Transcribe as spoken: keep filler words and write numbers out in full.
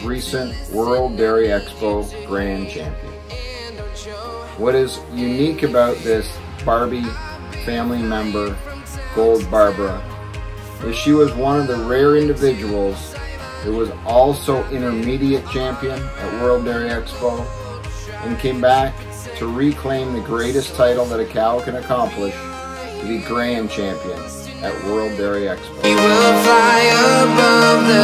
recent World Dairy Expo Grand Champion. What is unique about this Barbie family member, Gold Barbara, is she was one of the rare individuals that was also intermediate champion at World Dairy Expo and came back to reclaim the greatest title that a cow can accomplish, to be Grand Champion at World Dairy Expo. We will fly above the